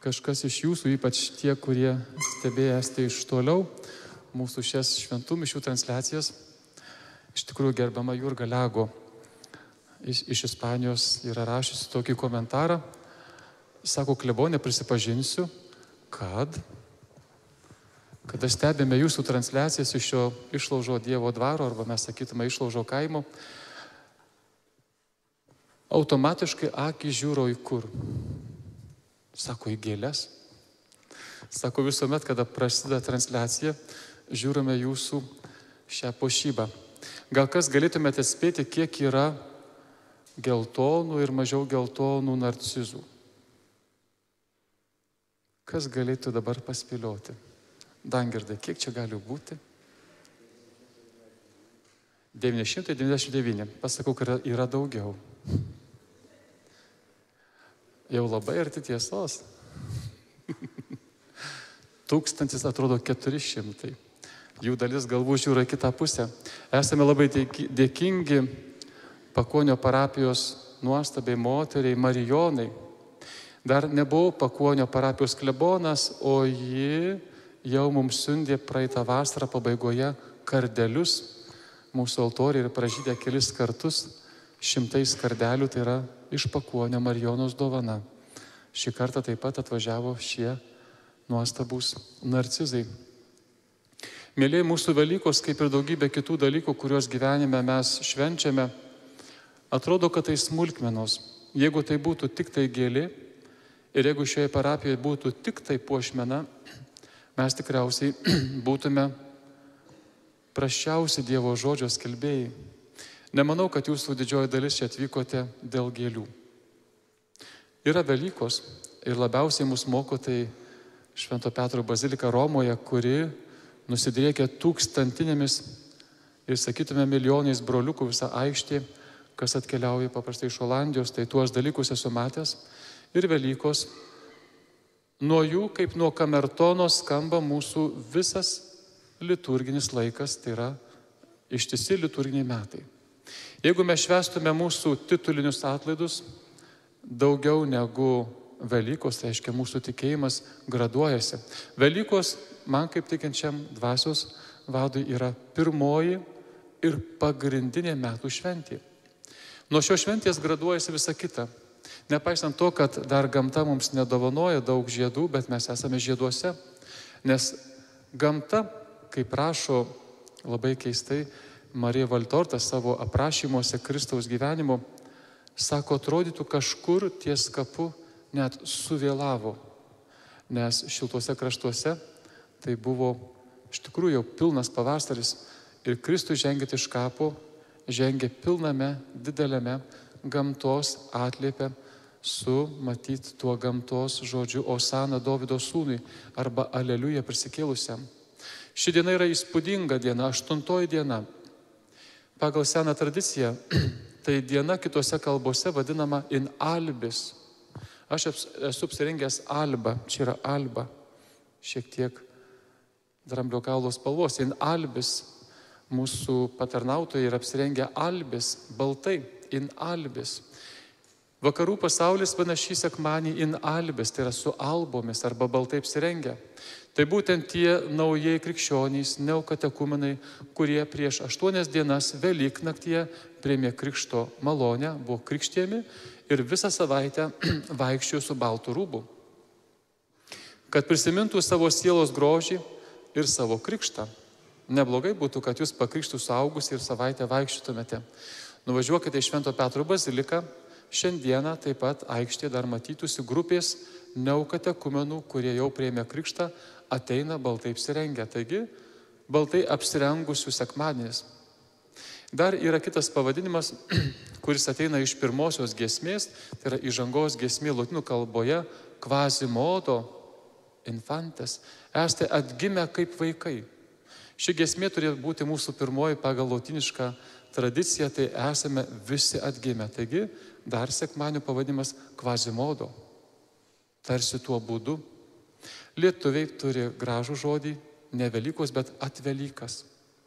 kažkas iš jūsų, ypač tie, kurie stebėjęs iš toliau mūsų šias šventų mišių transliacijas, iš tikrųjų gerbama Jurga Lego iš Ispanijos yra rašiusi tokį komentarą. Sako, klebonė, prisipažinsiu, kada stebime jūsų transliacijas iš šio Išlaužo Dievo dvaro, arba mes sakytume Išlaužo kaimo, automatiškai akį žiūro į kur? Sako, į gėles. Sako, visuomet, kada prasideda transliacija, žiūrime jūsų šią puošybą. Gal kas galėtumėte spėti, kiek yra geltonų ir mažiau geltonų narcizų? Kas galėtų dabar paspėlioti? Dangirdai, kiek čia gali būti? 999. Pasakau, kad yra daugiau. Jau labai arti tiesos. 1000 atrodo 400. Jų dalis galbūt žiūri į kitą pusę. Esame labai dėkingi Pakuonio parapijos nuostabiai moteriai Marijonai. Dar nebuvau Pakuonio parapijos klebonas, o ji jau mums siundė praeitą vasarą pabaigoje kardelius mūsų altoriai ir pražydė kelis kartus 100 kardelių, tai yra iš Pakuonio Marijonos dovana. Šį kartą taip pat atvažiavo šie nuostabūs narcizai. Mėlyje, mūsų Velykos, kaip ir daugybė kitų dalykų, kuriuos gyvenime mes švenčiame, atrodo, kad tai smulkmenos. Jeigu tai būtų tik tai gėlė ir jeigu šioje parapijoje būtų tik tai puošmena, mes tikriausiai būtume prasčiausi Dievo žodžio skelbėjai. Nemanau, kad jūsų didžioji dalis čia atvykote dėl gėlių. Yra Velykos ir labiausiai mus moko tai Švento Petro bazilika Romoje, kuri nusidriekia tūkstantinėmis ir, sakytume, milijonais broliukų visą aikštį, kas atkeliauja paprastai iš Olandijos, tai tuos dalykus esu matęs. Ir Velykos, nuo jų kaip nuo kamertono skamba mūsų visas liturginis laikas, tai yra ištisi liturginiai metai. Jeigu mes švęstume mūsų titulinius atlaidus daugiau negu Velykos, tai reiškia mūsų tikėjimas graduojasi. Velykos man kaip tikinčiam dvasios vadui yra pirmoji ir pagrindinė metų šventė. Nuo šios šventės graduojasi visa kita. Nepaisant to, kad dar gamta mums nedovanoja daug žiedų, bet mes esame žieduose. Nes gamta, kaip rašo labai keistai Marija Valtortas savo aprašymuose Kristaus gyvenimo, sako, atrodytų kažkur ties kapu net suvėlavo, nes šiltuose kraštuose tai buvo iš tikrųjų jau pilnas pavasaris ir Kristus žengė iš kapo, žengė pilname, dideliame gamtos atliepę su, matyt, tuo gamtos žodžiu Osana Dovydo sūnui arba Aleliuja prisikėlusiam. Ši diena yra įspūdinga diena, 8 diena. Pagal seną tradiciją, tai diena kitose kalbose vadinama in albis. Aš esu apsirengęs alba, čia yra alba, šiek tiek dramblio kaulo spalvos. In albis, mūsų patarnautojai yra apsirengę albis, baltai, in albis. Vakarų pasaulis panašį sekmanį in albis, tai yra su albomis arba baltai apsirengę. Tai būtent tie naujai krikščionys, neokatekumenai, kurie prieš 8 dienas Velyknaktyje priėmė krikšto malonę, buvo krikštijami ir visą savaitę vaikščiojo su baltu rūbu. Kad prisimintų savo sielos grožį ir savo krikštą. Neblogai būtų, kad jūs pakrikštų suaugus ir savaitę vaikščiotumėte. Nuvažiuokite į Švento Petro baziliką. Šiandieną taip pat aikštėje dar matytųsi grupės neokatekumenų, kurie jau priėmė krikštą, ateina baltai apsirengę. Taigi, baltai apsirengusių sekmadienis. Dar yra kitas pavadinimas, kuris ateina iš pirmosios giesmės, tai yra įžangos giesmė lotynų kalboje, quasimodo infantes. Esate atgimę kaip vaikai. Ši giesmė turėjo būti mūsų pirmoji pagal lotynišką tradiciją, tai esame visi atgimę. Taigi, dar sekmadienio pavadinimas quasimodo. Tarsi tuo būdu. Lietuviai turi gražų žodį, ne Velykos, bet atvelykas.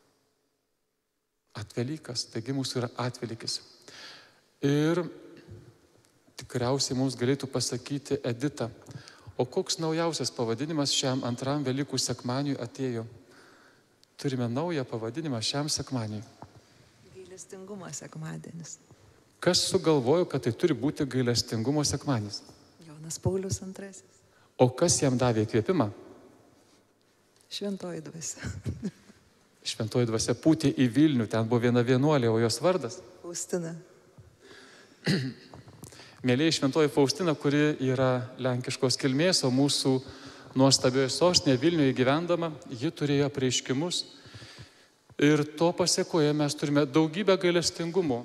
Atvelykas, taigi mūsų yra atvelykis. Ir tikriausiai mums galėtų pasakyti Edita, O koks naujausias pavadinimas šiam antram Velykų sekmadieniui atėjo? Turime naują pavadinimą šiam sekmadieniui. Gailestingumo sekmadienis. Kas sugalvojo, kad tai turi būti gailestingumo sekmadienis? Jonas Paulius II. O kas jam davė įkvėpimą? Šventoji dvasia. Šventoji dvasia pūtė į Vilnių, ten buvo viena vienuolė, o jos vardas? Faustina. Mėlyje Šventoji Faustina, kuri yra lenkiškos kilmės, o mūsų nuostabioje sostinėje Vilniuje gyvendama, ji turėjo apreiškimus. Ir to pasiekoje mes turime daugybę gailestingumo.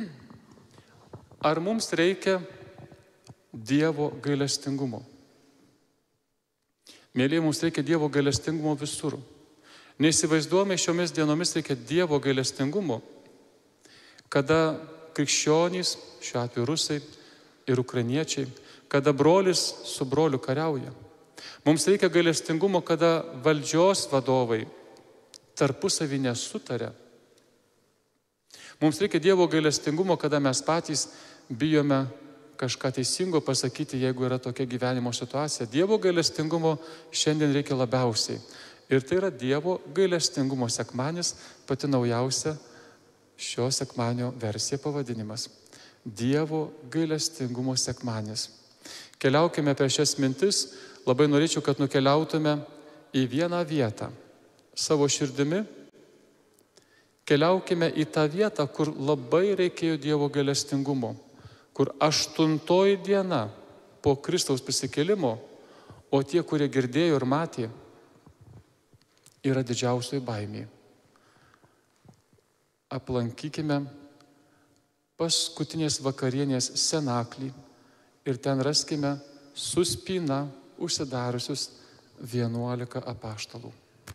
Ar mums reikia Dievo gailestingumo? Mėlyje, mums reikia Dievo gailestingumo visur. Neįsivaizduojame, šiomis dienomis reikia Dievo gailestingumo, kada krikščionys, šiuo atveju rusai ir ukrainiečiai, kada brolis su broliu kariauja. Mums reikia gailestingumo, kada valdžios vadovai tarpusavį nesutaria. Mums reikia Dievo gailestingumo, kada mes patys bijome kažką teisingo pasakyti, jeigu yra tokia gyvenimo situacija. Dievo gailestingumo šiandien reikia labiausiai. Ir tai yra Dievo gailestingumo sekmadienis, pati naujausia šio sekmadienio versija pavadinimas. Dievo gailestingumo sekmadienis. Keliaukime per šias mintis, labai norėčiau, kad nukeliautume į vieną vietą. Savo širdimi keliaukime į tą vietą, kur labai reikėjo Dievo gailestingumo, kur 8 diena po Kristaus prisikėlimo, o tie, kurie girdėjo ir matė, yra didžiausioj baimėje. Aplankykime paskutinės vakarienės senaklį ir ten raskime su spyna užsidariusius 11 apaštalų.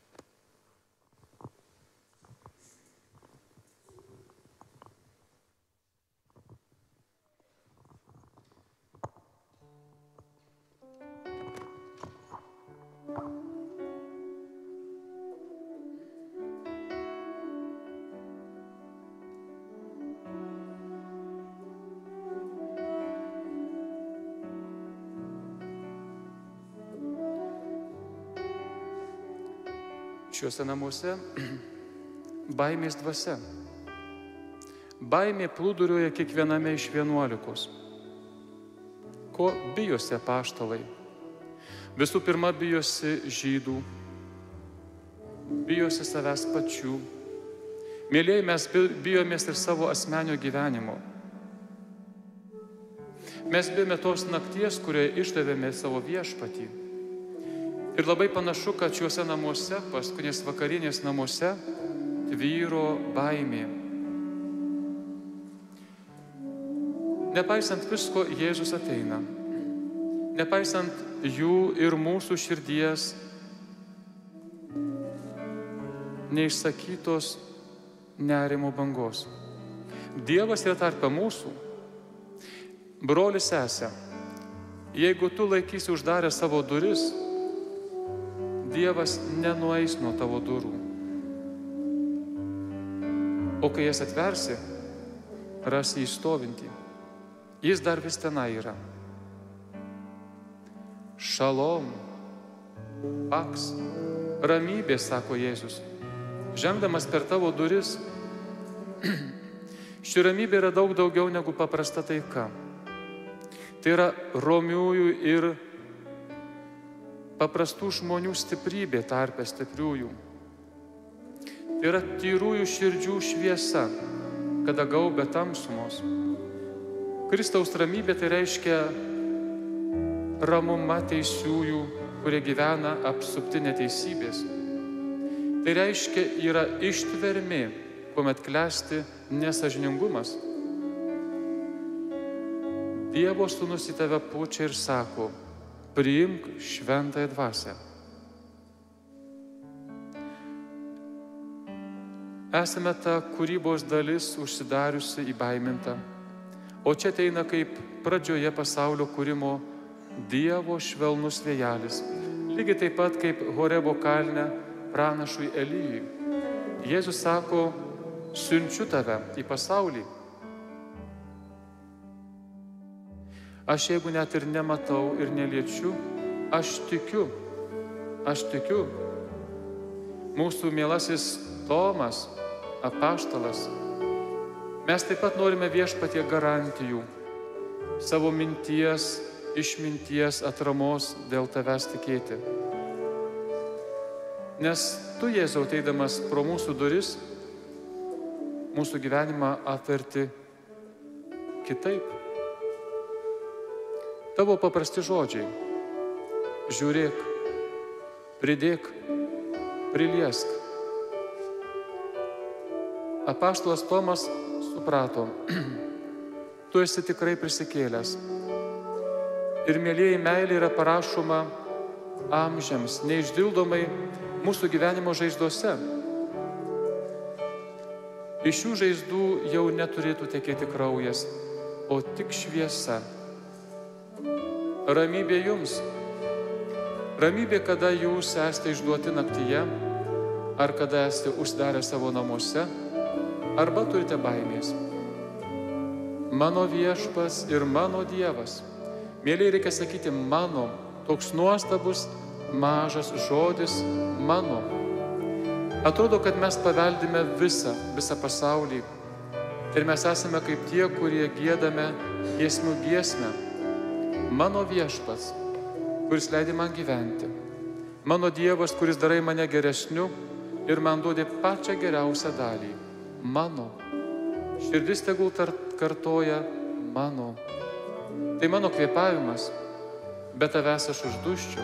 Šiuose namuose baimės dvasia. Baimė plūduriuoja kiekviename iš 11. Ko bijosi apaštalai? Visų pirma, bijosi žydų, bijosi savęs pačių. Mėlyjeji, mes bijomės ir savo asmenio gyvenimo. Mes bijome tos nakties, kurioje išdavėme savo viešpatį. Ir labai panašu, kad šiuose namuose, paskutinės vakarienės namuose, tvyro baimė. Nepaisant visko, Jėzus ateina. Nepaisant jų ir mūsų širdies neišsakytos nerimo bangos. Dievas yra tarp mūsų. Broli, sese, jeigu tu laikysi uždarę savo duris, Dievas nenueis nuo tavo durų. O kai jas atversi, rasi jį stovintį. Jis dar vis tenai yra. Šalom, paks, ramybė, sako Jėzus. Žengdamas per tavo duris, ši ramybė yra daug daugiau negu paprasta taika. Tai yra romiųjų ir paprastų žmonių stiprybė tarpe stipriųjų. Tai yra tyrųjų širdžių šviesa, kada gaubia tamsumos. Kristaus ramybė tai reiškia ramumą teisiųjų, kurie gyvena apsupti neteisybės. Tai reiškia yra ištvermė, kuomet klesti nesąžiningumas. Dievo Sūnus į tave pučia ir sako: priimk šventąją dvasią. Esame ta kūrybos dalis užsidariusi įbaiminta, o čia ateina kaip pradžioje pasaulio kūrimo Dievo švelnus vėjelis, lygiai taip pat kaip Horebo kalne pranašui Elijui. Jėzus sako: siunčiu tave į pasaulį. Aš jeigu net ir nematau ir neliečiu, aš tikiu. Mūsų mielasis Tomas, apaštalas, mes taip pat norime Viešpatie garantijų, savo minties, išminties, atramos dėl tavęs tikėti. Nes tu, Jėzau, ateidamas pro mūsų duris, mūsų gyvenimą apverti kitaip. Tavo paprasti žodžiai: žiūrėk, pridėk, priliesk. Apaštalas Tomas suprato, tu esi tikrai prisikėlęs. Ir mielieji, meilė yra parašoma amžiams, neišdildomai mūsų gyvenimo žaizdose. Iš šių žaizdų jau neturėtų tekėti kraujas, o tik šviesa. Ramybė jums. Ramybė, kada jūs esate išduoti naktyje, ar kada esate užsidarę savo namuose, arba turite baimės. Mano viešpas ir mano Dievas. Mėlyje, reikia sakyti mano, toks nuostabus, mažas žodis mano. Atrodo, kad mes paveldime visą pasaulį. Ir mes esame kaip tie, kurie giedame giesmių giesmę. Mano viešpats, kuris leidė man gyventi. Mano Dievas, kuris darai mane geresniu ir man duodė pačią geriausią dalį. Mano. Širdis tegul kartoja mano. Tai mano kvėpavimas, bet tavęs aš užduščiau.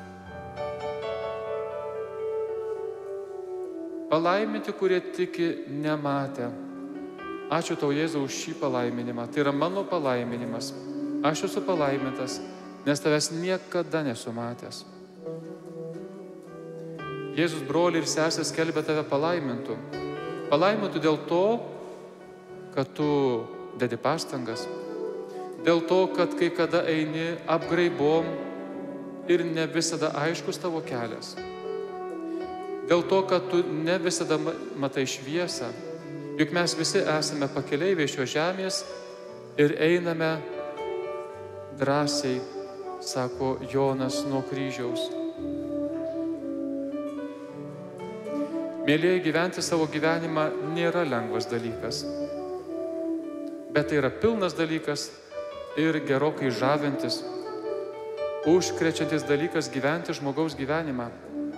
Palaiminti, kurie tiki nematę. Ačiū tau, Jėzau, už šį palaiminimą. Tai yra mano palaiminimas. Aš esu palaimintas, nes tavęs niekada nesu matęs. Jėzus, broliai ir sesės, skelbia tave palaimintų. Palaimintų dėl to, kad tu dedi pastangas. Dėl to, kad kai kada eini apgraibom ir ne visada aiškus tavo kelias. Dėl to, kad tu ne visada matai šviesą. Juk mes visi esame pakeleiviai šios žemės ir einame drąsiai, sako Jonas, nuo kryžiaus. Mėlyje, gyventi savo gyvenimą nėra lengvas dalykas, bet tai yra pilnas dalykas ir gerokai žavintis, užkrečiantis dalykas gyventi žmogaus gyvenimą.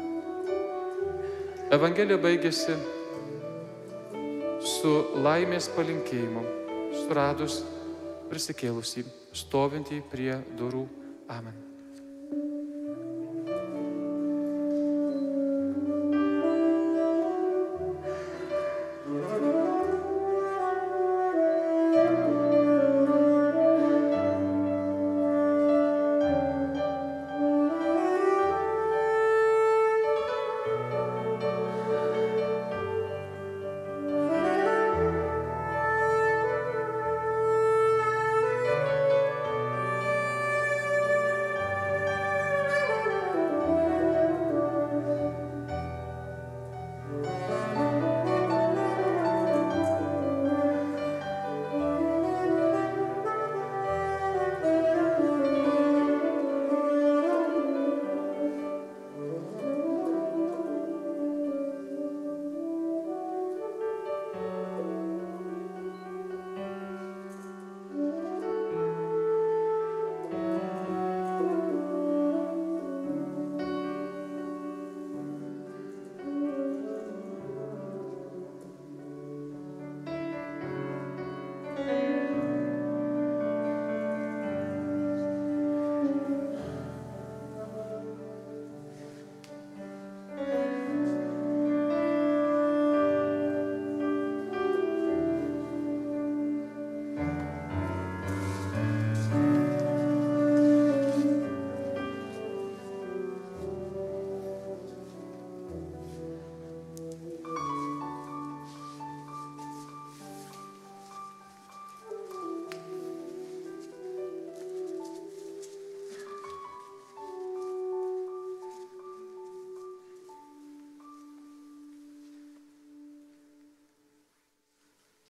Evangelija baigėsi su laimės palinkėjimu, suradus prisikėlusį, stovintį prie durų. Amen.